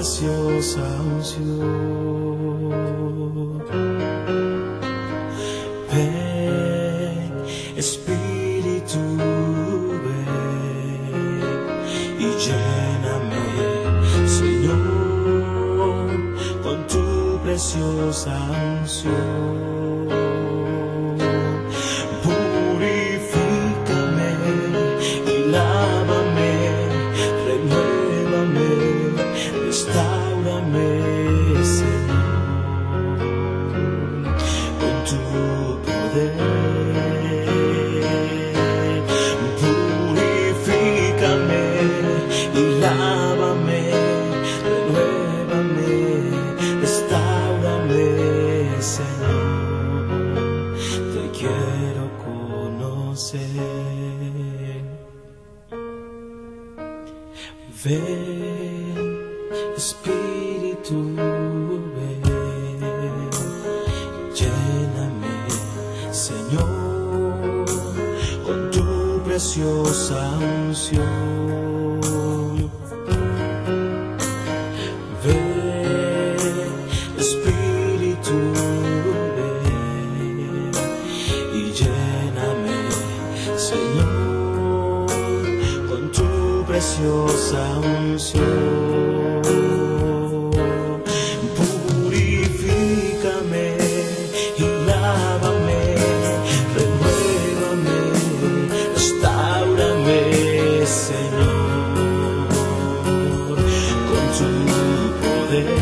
preciosa unción. Ven, Espíritu, ven y lléname, Señor, con tu preciosa unción. Purifícame y lávame, renuévame, restáurame, Señor, con tu poder. Purifícame y lávame, renuévame, restáurame, Señor, te quiero conocer. Ven, Espíritu, ven, lléname, Señor, con tu preciosa unción. Ven, Espíritu, ven y lléname, Señor, con tu preciosa unción. Purifícame y lávame, renuévame, restáurame, Señor, con tu poder.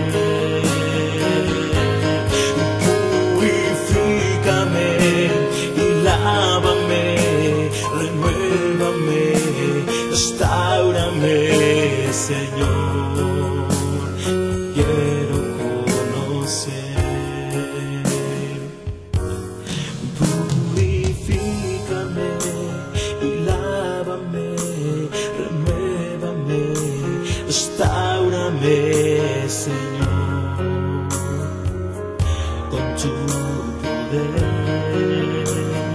Purifícame y lávame, renuévame, restáurame, Señor, quiero conocer. Purifícame y lávame, renuévame, restáurame, Señor, con tu poder.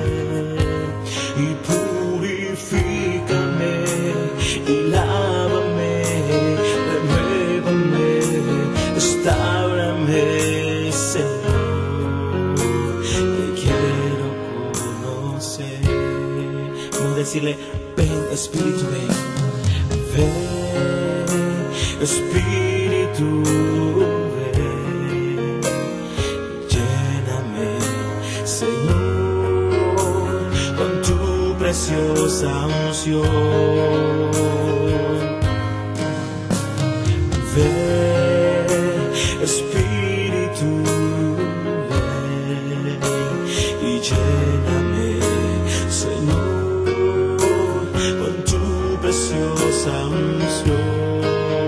Y purifícame y lávame, renuévame, restáurame, Señor, te quiero conocer. Vamos a decirle, ven, Espíritu, ven, ven, Espíritu, ven, lléname, Señor, con tu preciosa unción. Ven, Espíritu, ven y lléname, Señor, con tu preciosa unción.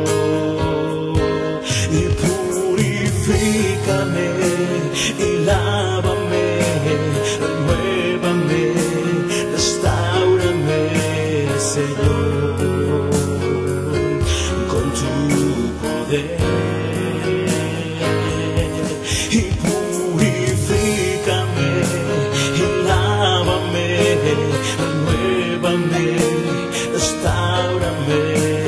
Y purifícame y lávame, renuévame, restáurame, Señor, con tu poder. Y purifícame y lávame, renuévame, restáurame,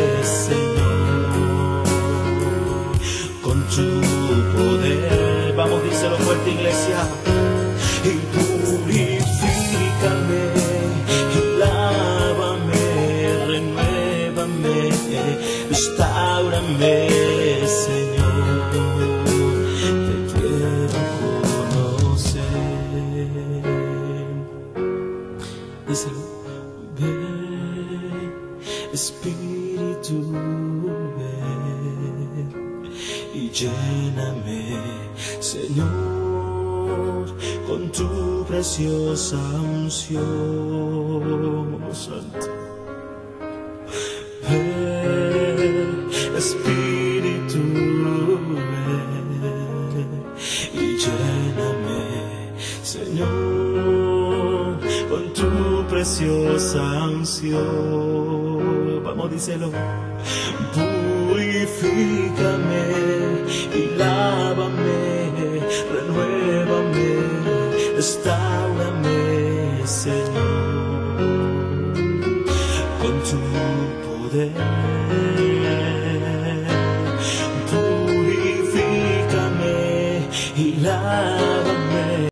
Señor, con tu poder. Vamos, díselo fuerte, iglesia. Y purifícame y lávame, renuévame, restáurame, Señor, te quiero conocer. Díselo. Ven, Espíritu, ven y lléname, Señor, con tu preciosa unción, oh Santo. Ven, Espíritu, ven y lléname, Señor, con tu preciosa unción. Vamos, díselo. Purifícame y lávame, renuévame, restáurame, Señor, con tu poder.